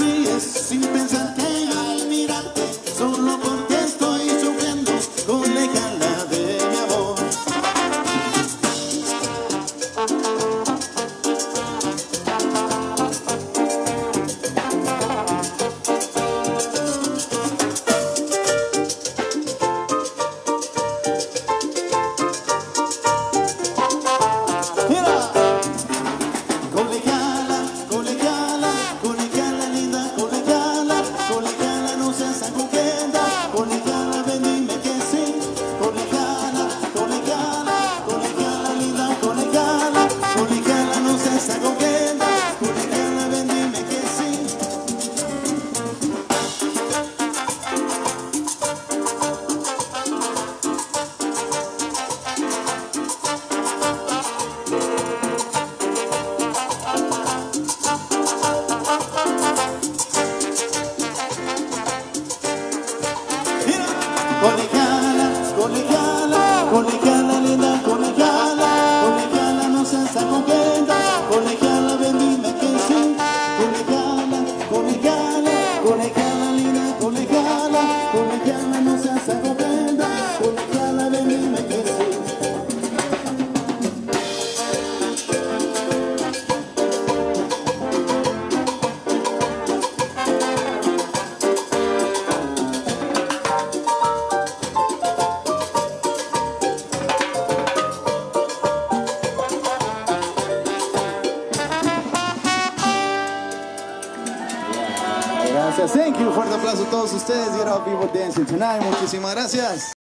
ríes sin pensar que al mirarte, solo porque estoy sufriendo, colegiala de mi amor. Colegiala, colegiala, colegiala linda, colegiala, colegiala no seas acoqueta, colegiala ven dime que sí, colegiala, colegiala, colegiala linda, colegiala, colegiala no seas acoqueta, colegiala ven dime que sí. Gracias, thank you. Fuerte aplauso a todos ustedes. Y ahora people dancing tonight. Muchísimas gracias.